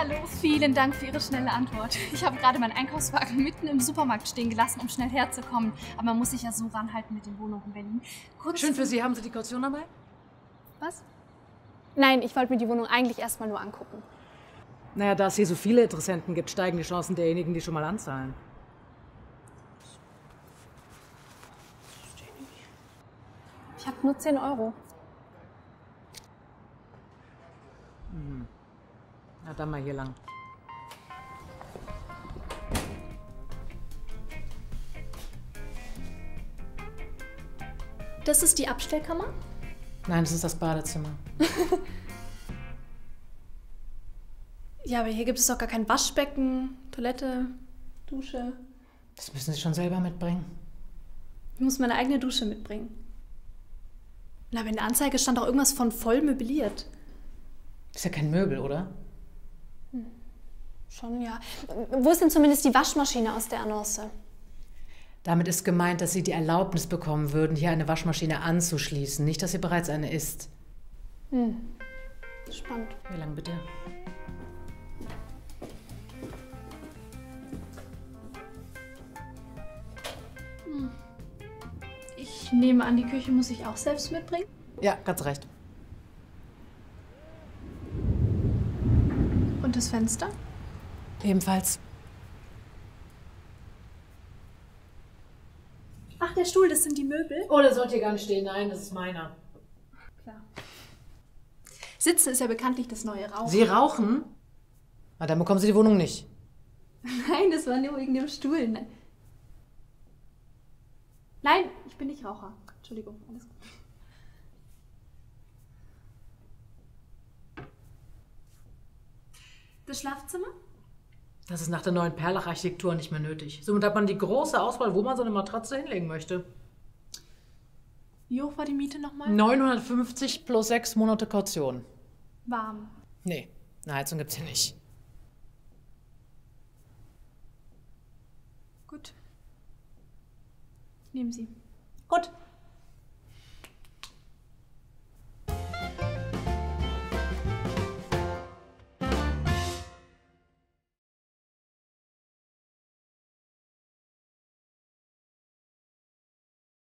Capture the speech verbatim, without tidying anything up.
Hallo. Vielen Dank für Ihre schnelle Antwort. Ich habe gerade meinen Einkaufswagen mitten im Supermarkt stehen gelassen, um schnell herzukommen. Aber man muss sich ja so ranhalten mit den Wohnungen in Berlin. Kurz Schön für Sie. Haben Sie die Kaution dabei? Was? Nein, ich wollte mir die Wohnung eigentlich erstmal nur angucken. Naja, da es hier so viele Interessenten gibt, steigen die Chancen derjenigen, die schon mal anzahlen. Ich habe nur zehn Euro. Hm. Na, dann mal hier lang. Das ist die Abstellkammer? Nein, das ist das Badezimmer. Ja, aber hier gibt es doch gar kein Waschbecken, Toilette, Dusche. Das müssen Sie schon selber mitbringen. Ich muss meine eigene Dusche mitbringen. Na, aber in der Anzeige stand doch irgendwas von voll möbliert. Ist ja kein Möbel, oder? Hm. Schon, ja. Wo ist denn zumindest die Waschmaschine aus der Annonce? Damit ist gemeint, dass Sie die Erlaubnis bekommen würden, hier eine Waschmaschine anzuschließen. Nicht, dass hier bereits eine ist. Hm. Spannend. Wie lang bitte? Hm. Ich nehme an, die Küche muss ich auch selbst mitbringen? Ja, ganz recht. Und das Fenster? Ebenfalls. Ach, der Stuhl, das sind die Möbel? Oh, der sollte hier gar nicht stehen. Nein, das ist meiner. Klar. Sitzen ist ja bekanntlich das neue Rauchen. Sie rauchen? Na, dann bekommen Sie die Wohnung nicht. Nein, das war nur wegen dem Stuhl. Nein, Nein ich bin nicht Raucher. Entschuldigung, alles gut. Das Schlafzimmer? Das ist nach der neuen Perlach-Architektur nicht mehr nötig. Somit hat man die große Auswahl, wo man so eine Matratze hinlegen möchte. Wie hoch war die Miete nochmal? neunhundertfünfzig plus sechs Monate Kaution. Warm. Nee, eine Heizung gibt's hier nicht. Gut. Nehmen Sie. Gut.